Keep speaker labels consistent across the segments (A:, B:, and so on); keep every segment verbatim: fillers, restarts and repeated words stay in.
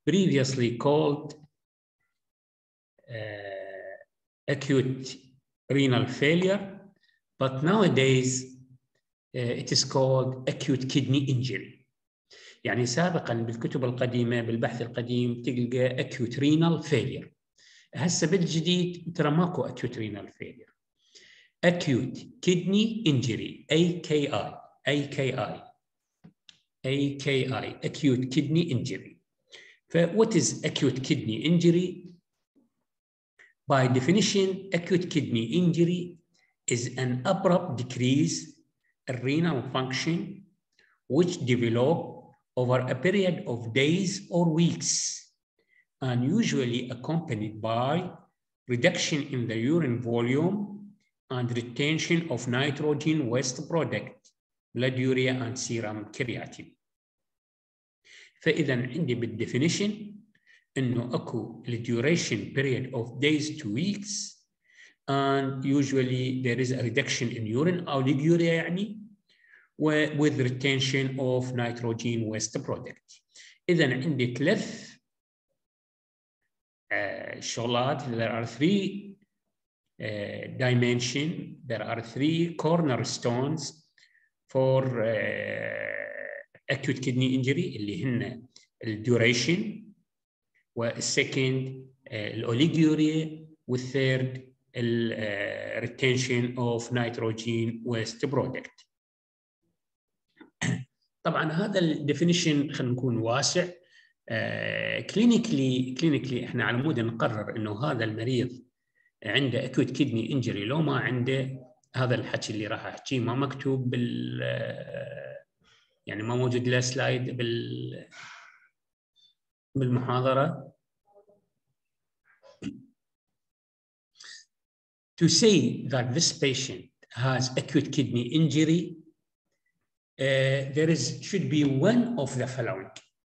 A: previously called uh, acute renal failure, but nowadays uh, it is called acute kidney injury. يعني سابقاً بالكتب القديمة بالبحث القديم تلقى acute renal failure. هسه بالجديد ترى ماكو acute renal failure. acute kidney injury A K I A K I A K I acute kidney injury. ف what is acute kidney injury? By definition, acute kidney injury is an abrupt decrease in renal function which develop over a period of days or weeks, and usually accompanied by reduction in the urine volume and retention of nitrogen waste product, blood urea and serum creatinine. فإذا عندي بالدefinition إنه أكو the duration period of days to weeks, and usually there is a reduction in urine أو liguria يعني with retention of nitrogen waste product. إذا عندي ثلاث uh, شغلات. There are three uh, dimension, there are three cornerstones for uh, acute kidney injury اللي هن الduration والسكند الأوليجوريا والثيرد retention of nitrogen waste product. طبعا هذا الديفينيشن خلينا نكون واسع. كلينيكلي كلينيكلي احنا على مود نقرر انه هذا المريض عنده acute kidney injury لو ما عنده. هذا الحكي اللي راح احكيه ما مكتوب بال يعني ما موجود له سلايد بال بالمحاضرة. To say that this patient has acute kidney injury, uh, there is should be one of the following.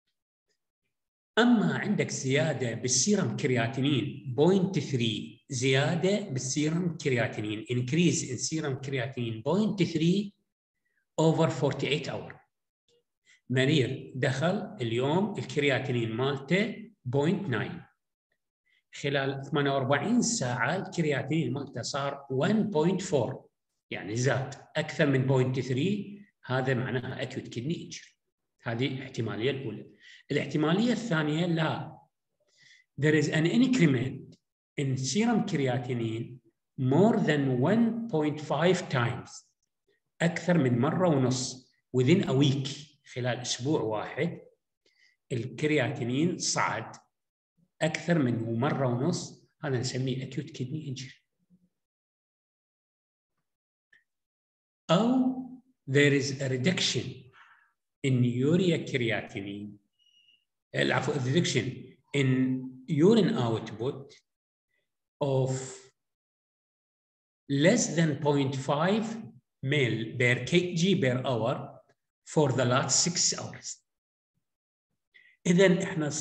A: أما عندك زيادة بالسيرم كرياتينين صفر فاصلة ثلاثة، زيادة بالسيرم كرياتينين increase in serum creatinine صفر فاصلة ثلاثة over forty-eight hours. مريض دخل اليوم الكرياتينين مالته صفر فاصلة تسعة، خلال ثمانية وأربعين ساعة الكرياتينين مالته صار واحد فاصلة أربعة، يعني زاد أكثر من صفر فاصلة ثلاثة. هذا معناها acute kidney injury. هذه الاحتمالية الأولى. الاحتمالية الثانية لا. There is an increment in serum creatinine more than one point five times. أكثر من مرة ونص within a week. خلال أسبوع واحد الكرياتينين صعد أكثر من مرة ونص. هذا نسميه acute kidney injury. أو there is a reduction in urea creatinine, العفو reduction in urine output of less than zero point five ml per kg per hour for the last six hours. إذن إحنا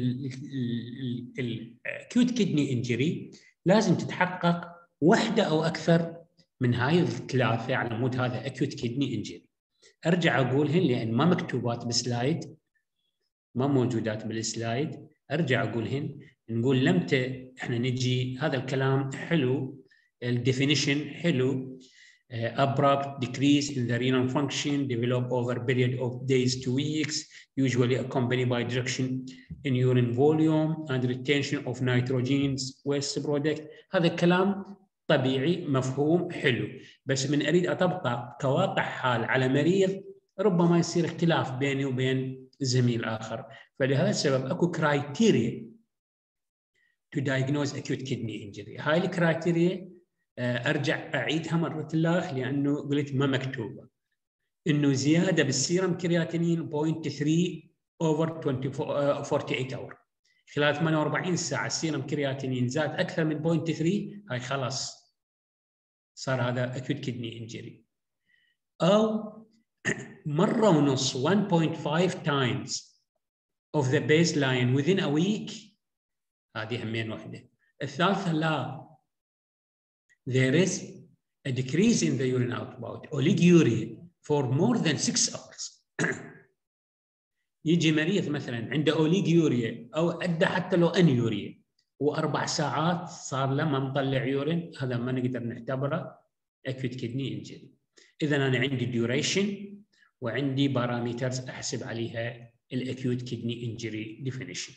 A: ال acute kidney injury لازم تتحقق واحدة أو أكثر من هاي الثلاثة على مود هذا acute kidney injury. أرجع أقولهن لأن ما مكتوبات بالسلايد، ما موجودات بالسلايد. أرجع أقولهن نقول لمتى إحنا نجي هذا الكلام حلو، الديفينيشن حلو. Uh, abrupt decrease in the renal function develop over a period of days to weeks, usually accompanied by reduction in urine volume and retention of nitrogen waste product. هذا الكلام طبيعي مفهوم حلو، بس من أريد أطبقه كواقع حال على مريض ربما يصير اختلاف بيني وبين زميل آخر. فلهذا السبب أكو criteria to diagnose acute kidney injury. هاي الكرايتيريا أرجع أعيدها مرة الله لأنه قلت ما مكتوبة. إنه زيادة بالسيرم كرياتينين صفر فاصلة ثلاثة over forty-eight hours. خلال ثمانية وأربعين ساعة السيرم كرياتينين زاد أكثر من صفر فاصلة ثلاثة، هاي خلاص صار هذا acute kidney injury. أو مرة ونص one point five times of the baseline within a week. هذه همين واحدة. الثالثة لا. There is a decrease in the urine output, oliguria, for more than six hours. يجي مريض مثلا عنده اوليجيوريا او عنده حتى لو انيوريا واربع ساعات صار له ما مطلع يورين، هذا ما نقدر نعتبره اكيوت كدني انجري. اذا انا عندي ديوريشن وعندي بارامترز احسب عليها الاكيوت كدني انجري ديفينيشن.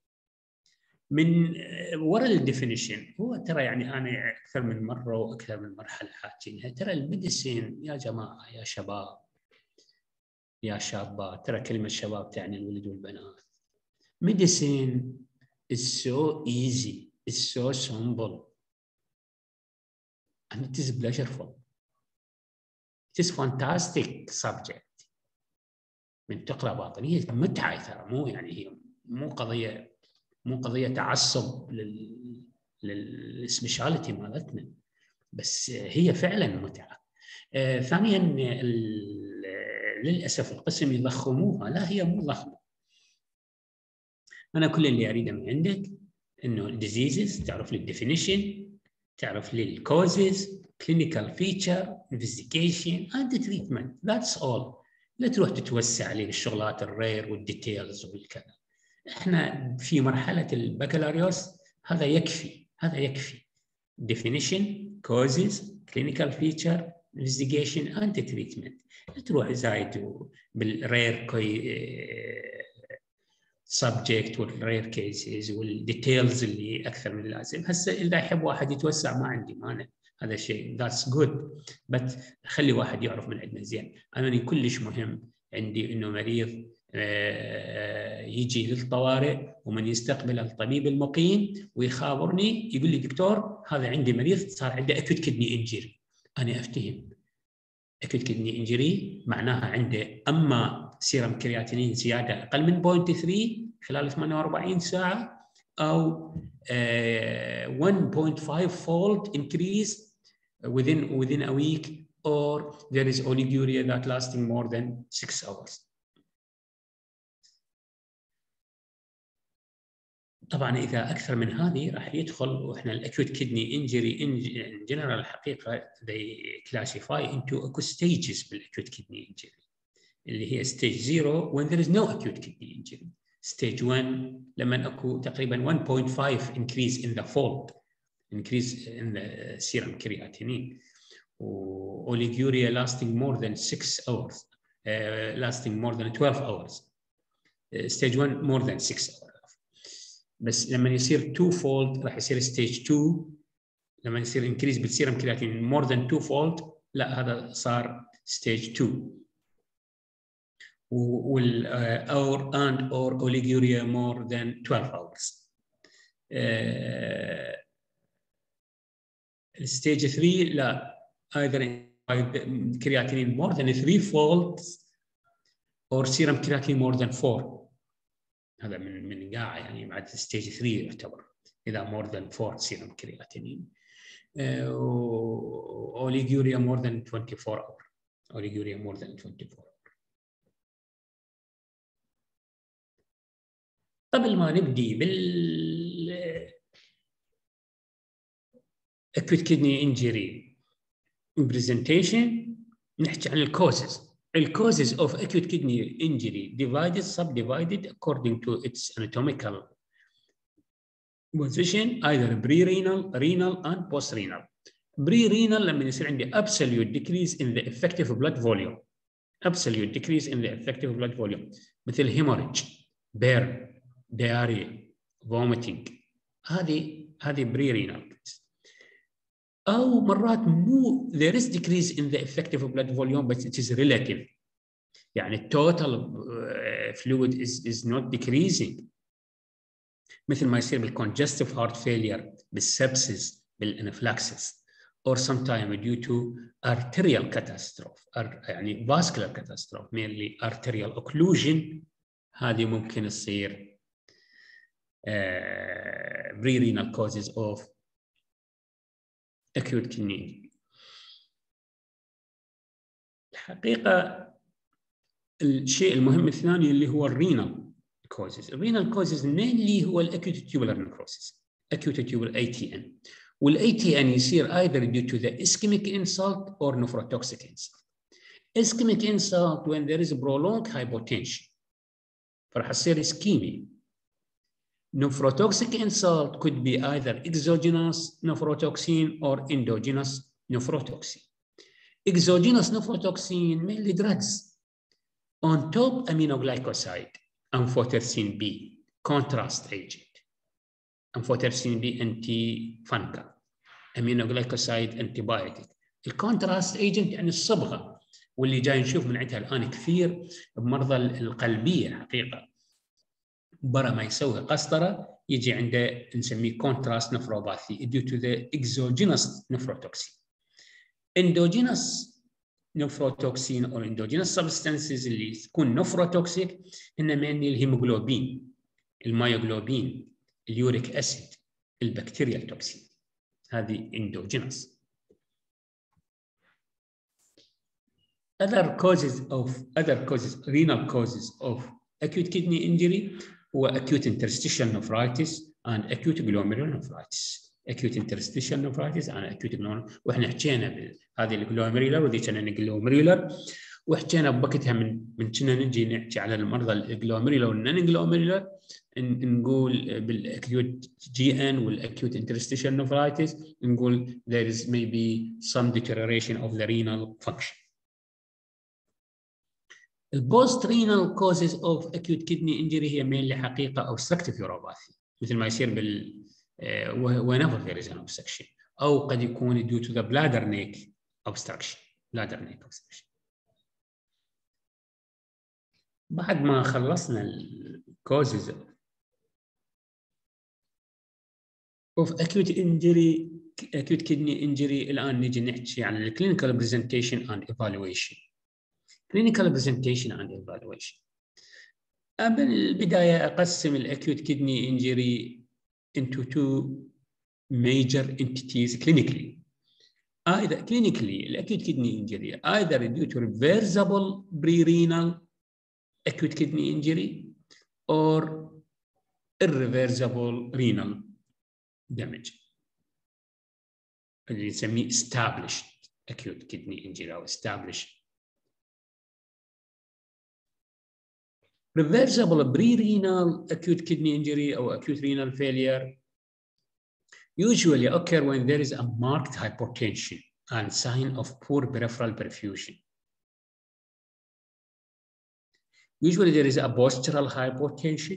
A: من وراء الديفينيشن هو ترى يعني انا اكثر من مره واكثر من مرحله حاكينها، ترى الميديسين يا جماعه يا شباب يا شابات، ترى كلمه شباب تعني الولد والبنات. medicine is so easy, it's so simple, and it is pleasurable. It is fantastic subject. من تقرأ باطنية متعة ترى، مو يعني هي مو قضية مو قضية تعصب لل للسبيشاليتي مالتنا، بس هي فعلا متعة. آه ثانيا للأسف القسم يضخموها، لا هي مو ضخمة. أنا كل اللي أريده من عندك إنه diseases تعرف لي الديفينيشن، تعرف لي الكوزز، clinical feature, investigation and treatment. That's all. لا تروح تتوسع لي الشغلات الرير والديتيلز والكلام. احنا في مرحلة البكالوريوس هذا يكفي، هذا يكفي. definition, causes, clinical feature, investigation and treatment. لا تروح زايد بالرير كوي subject والرير كيسز والديتيلز اللي اكثر من اللازم. هسه اذا يحب واحد يتوسع ما عندي مانع، هذا شيء ذاتس جود، بس خلي واحد يعرف من عندنا زين. انا كلش مهم عندي انه مريض يجي للطوارئ ومن يستقبل الطبيب المقيم ويخابرني يقول لي دكتور هذا عندي مريض صار عنده اكيوت كدني انجري. انا افتهم اكيوت كدني انجري معناها عنده اما سيرم كرياتينين زياده اقل من صفر فاصلة ثلاثة خلال ثمانية وأربعين ساعه، او uh, one point five fold increase within within a week, or there is oliguria that lasting more than six hours. طبعا اذا اكثر من هذه راح يدخل، واحنا الاكيوت كدني انجري ان جنرال الحقيقه they classify into eco stages بالاكيوت كدني انجري، اللي هي stage zero when there is no acute kidney injury. stage one لما اكو تقريبا one point five increase in the fold, increase in the serum creatinine, oliguria lasting more than six hours, uh, lasting more than twelve hours. uh, stage one more than six hours. بس لما يصير two fold راح يصير stage two، لما يصير increase بالسيرم كرياتين more than two fold لا هذا صار stage two. وال uh, or and or oliguria more than twelve hours. uh, stage three لا either creatinine more than three folds or serum creatinine more than four. هذا من من قاعه يعني بعد stage three يعتبر اذا more than four serum creatinine. uh, oliguria more than twenty-four hour. oliguria more than twenty-four. قبل ما نبدي بال acute kidney injury presentation نحكي عن الكوزز. الكوزز of acute kidney injury divided subdivided according to its anatomical position, either pre-renal, renal and post-renal. pre-renal لما يصير عندي absolute decrease in the effective blood volume, absolute decrease in the effective blood volume مثل hemorrhage, burn, diarrhea, vomiting. هذه هذه pre-renal. أو مرات مو there is decrease in the effective blood volume but it is relative. يعني total fluid is is not decreasing. مثل ما يصير بالcongestive heart failure, بالسبسس, بالانفلاكسس, or sometimes due to arterial catastrophe, يعني vascular catastrophe, mainly arterial occlusion. هذه ممكن تصير uh, pre-renal causes of acute kidney injury. الحقيقة الشيء المهم الثاني اللي هو الرينال causes. الرينال causes mainly هو الacute tubular necrosis, acute tubular A T N. والA T N يصير either due to the ischemic insult or nephrotoxic insult. Ischemic insult when there is a prolonged hypotension. فراح تصير اسكيميا. Nephrotoxic insult could be either exogenous nephrotoxin or endogenous nephrotoxin. Exogenous nephrotoxin mainly drugs on top aminoglycoside, amphotericin B, contrast agent. Amphotericin B anti-fungal, aminoglycoside antibiotic. الكونتراست ايجنت يعني الصبغه، واللي جاي نشوف من عندها الان كثير بمرضى القلبيه حقيقه، برا ما يسوي قسطره يجي عنده نسميه كونتراست نفروباثي due to the exogenous nephrotoxin. endogenous nephrotoxin or endogenous substances اللي تكون نفروتوكسيك هن mainly الهيموغلوبين، المايوغلوبين، اليوريك اسيد، البكتيريال توكسين، هذه endogenous. other causes of other causes renal causes of acute kidney injury هو acute interstitial nephritis and acute glomerulonephritis. acute interstitial nephritis and acute glomerulonephritis، واحنا حكينا بهذه الجلوميرولر وذيك كنا الجلوميرولر، وحكينا بوقتها من من كنا نجي نحكي على المرضى الجلوميرولر والنون جلوميرولر نقول بالاكيوت جي ان والاكيوت interstitial nephritis نقول there is maybe some deterioration of the renal function. البوست رينال كوزز اوف اكيوت كدني انجري هي mainly حقيقه obstructive uropathy مثل ما يصير بال whenever there is an obstruction، او قد يكون due to the bladder neck obstruction bladder neck obstruction. بعد ما خلصنا الكوزز of acute injury acute kidney injury الان نجي نحكي عن الكلينيكال presentation and evaluation. clinical presentation and evaluation. بالبداية أقسم الأكيوت كدني injury into two major entities clinically. Either clinically الأكيوت kidney injury either due to reversible pre-renal acute kidney injury or irreversible renal damage اللي نسميه established acute kidney injury أو established. Reversible pre-renal acute kidney injury or acute renal failure usually occur when there is a marked hypertension and sign of poor peripheral perfusion. Usually there is a postural hypotension.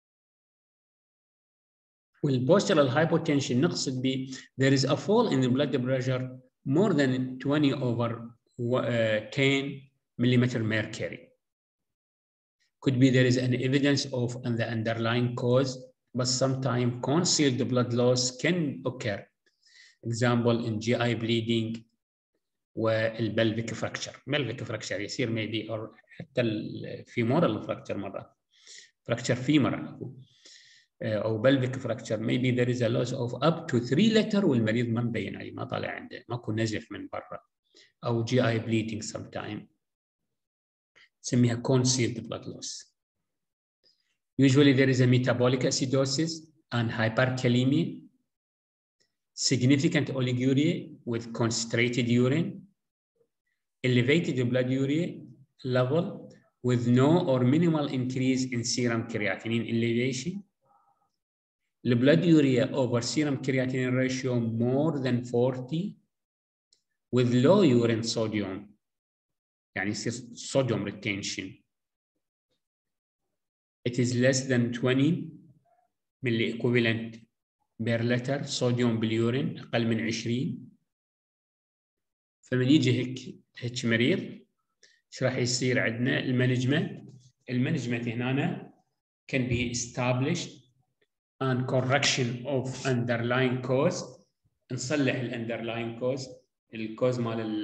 A: With postural hypotension نقصد ب there is a fall in the blood pressure more than twenty over ten millimeter mercury. Could be there is an evidence of an the underlying cause, but sometimes concealed blood loss can occur. Example in G I bleeding والبلفيك fracture. pelvic fracture يصير maybe or حتى الفيمورال fracture مرة. fracture femur أو pelvic fracture maybe there is a loss of up to three liter والمريض ما مبين عليه ما طالع عنده ماكو نزف من برا. أو G I bleeding sometime. نسميها concealed blood loss. Usually there is a metabolic acidosis and hyperkalemia, significant oliguria with concentrated urine, elevated blood urea level with no or minimal increase in serum creatinine elevation, the blood urea over serum creatinine ratio more than forty with low urine sodium, يعني يصير sodium retention. It is less than twenty milli equivalent per liter sodium باليورين أقل من عشرين. فمن يجي هيك هيك مريض ايش راح يصير عندنا؟ المانجمنت المانجمنت هنا can be established and correction of underlying cause. نصلح الاندرلاين كوز الكوز مال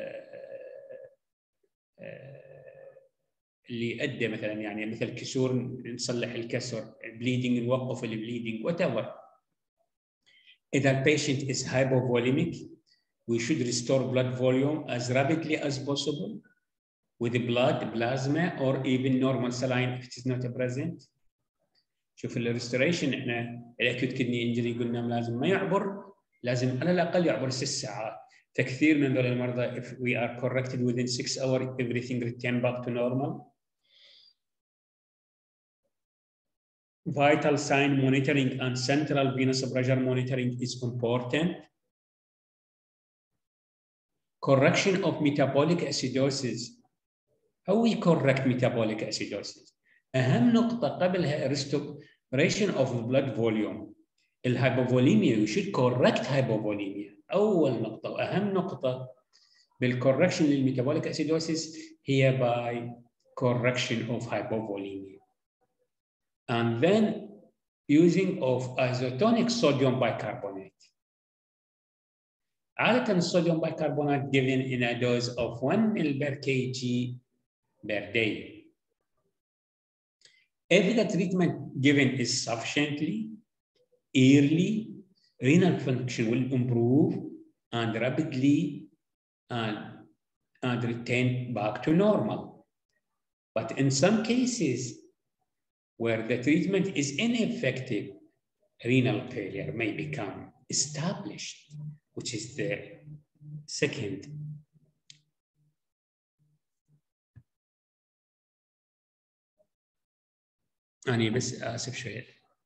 A: اللي ادى مثلا يعني مثل كسور نصلح الكسر، البليدنج نوقف البليدنج whatever. إذا البيشنت is hypovolemic we should restore blood volume as rapidly as possible with blood, plasma or even normal saline if it is not present. شوف الريستوريشن احنا الاكيوت كدني انجري قلنا لازم ما يعبر، لازم على الاقل يعبر ست ساعات. فكثير من ذول المرضى if we are corrected within six hours everything return back to normal. vital sign monitoring and central venous pressure monitoring is important. Correction of metabolic acidosis. How we correct metabolic acidosis? أهم نقطة قبلها restoration of the blood volume. الهايبوفوليميا you should correct hypovolemia. أول نقطة وأهم نقطة بالcorrection للmetabolic acidosis هي by correction of hypovolemia. And then using of isotonic sodium bicarbonate. عادة sodium bicarbonate given in a dose of one milliliter per kg per day. If the treatment given is sufficiently early, renal function will improve and rapidly and, and return back to normal. But in some cases where the treatment is ineffective, renal failure may become established, which is the second. أنا بس آسف شوية.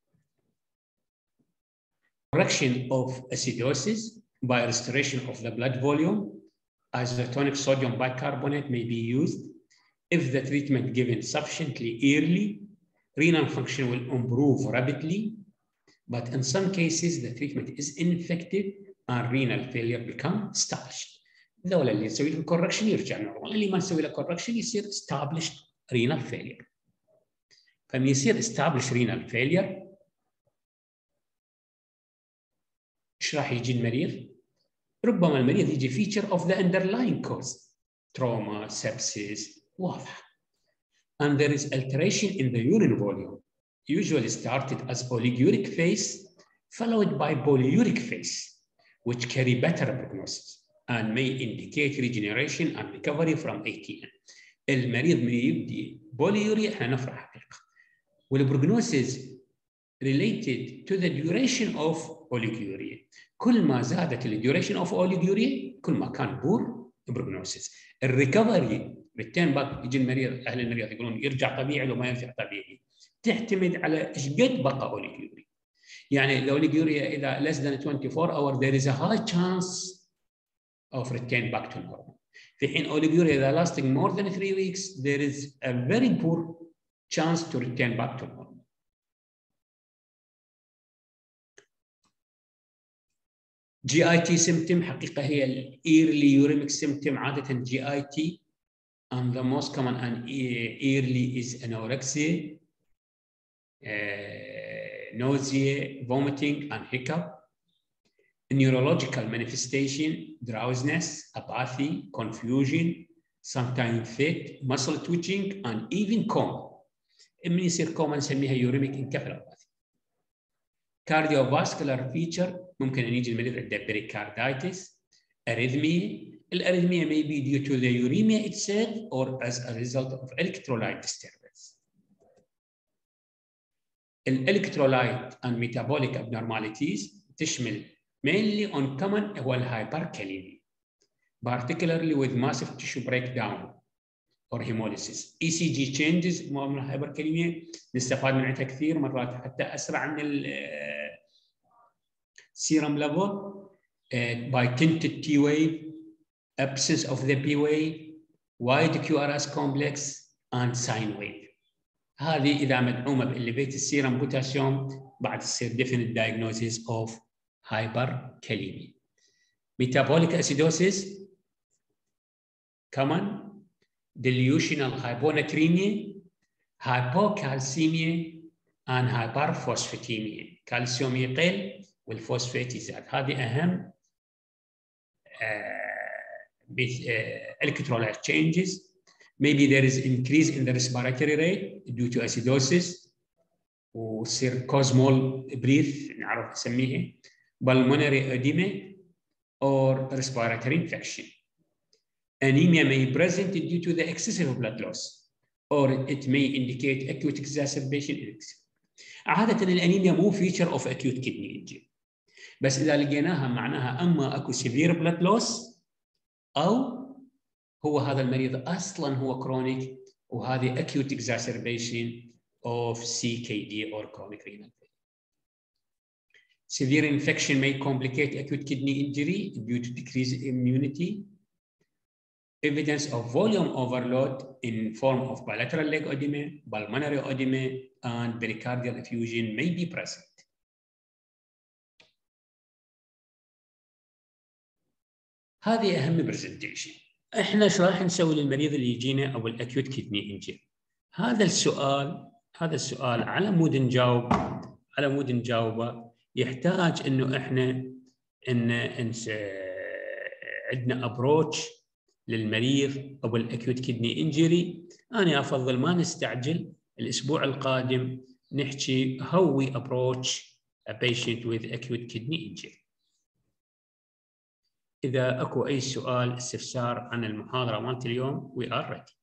A: Correction of acidosis by restoration of the blood volume, isotonic sodium bicarbonate may be used. If the treatment given sufficiently early, renal function will improve rapidly. But in some cases, the treatment is ineffective and renal failure become established. ذولا اللي نسوي لهم correction يرجع normal، اللي ما نسوي له correction يصير established renal failure. فمن يصير established renal failure ايش راح يجي المريض؟ ربما المريض يجي feature of the underlying cause، trauma، sepsis، واضح. And there is alteration in the urine volume, usually started as oliguric phase, followed by polyuric phase, which carry better prognosis and may indicate regeneration and recovery from A T N. المريض من يبدي بوليوريا احنا نفرح حقيقة. والبروجنوسيس related to the duration of oliguria. كل ما زادت ال duration of oliguria كل ما كان poor prognosis. الريكفري return back يجي المريض اهل المريض يقولون يرجع طبيعي لو ما يرجع طبيعي. تعتمد على ايش قد بقى oliguria. يعني لو oliguria اذا less than twenty-four hours there is a high chance of return back to normal. في حين oliguria اذا lasting more than three weeks there is a very poor chance to return back to normal. جي اي تي symptom حقيقة هي ال early uremic symptom عادة جي اي تي and the most common and early is anorexia, uh, nausea, vomiting and hiccup. Neurological manifestation, drowsiness, apathy, confusion, sometimes fit, muscle twitching and even coma. من يصير كوما نسميها uremic encephalopathy. Cardiovascular feature ممكن أن يجي المريض عنده pericarditis, arrhythmia. الارrhythmia may be due to the uremia itself or as a result of electrolyte disturbance. Electrolyte and metabolic abnormalities تشمل mainly on common هو hyperkalemia, particularly with massive tissue breakdown or hemolysis. E C G changes من الهايبركاليميا نستفاد من عندها كثير مرات حتى أسرع من ال serum level uh, by tinted T wave, absence of the P wave, wide Q R S complex and sine wave. هذه إذا مدعومة بإليفيت السيرم بوتاسيوم بعد تصير definite diagnosis of hyperkalemia. Metabolic acidosis, common, delusional hyponatremia, hypocalcemia and hyperphosphatemia. كالسيوم يقل والفوسفات يزداد. هذه أهم uh, electrolyte changes. Maybe there is increase in the respiratory rate due to acidosis وتصير cosmal breath نعرف نسميها pulmonary edema or respiratory infection. Anemia may be present due to the excessive blood loss or it may indicate acute exacerbation. عادة الأنيميا مو feature of acute kidney injury. بس إذا لقيناها معناها أما أكو severe blood loss أو هو هذا المريض أصلاً هو chronic وهذه acute exacerbation of C K D or chronic renal failure. Severe infection may complicate acute kidney injury due to decreased immunity. Evidence of volume overload in form of bilateral leg edema, pulmonary edema, and pericardial effusion may be present. هذه أهم برزنتيشن. إحنا إيش راح نسوي للمريض اللي يجينا أو الأكيوت كدني إنجري؟ هذا السؤال هذا السؤال على مود نجاوب على مود نجاوبه يحتاج إنه إحنا إن إن عندنا أبروتش للمريض أو الأكيوت كدني إنجري. أنا أفضل ما نستعجل. الأسبوع القادم نحكي how we approach a patient with acute kidney injury. إذا أكو أي سؤال استفسار عن المحاضرة مالت اليوم we are ready.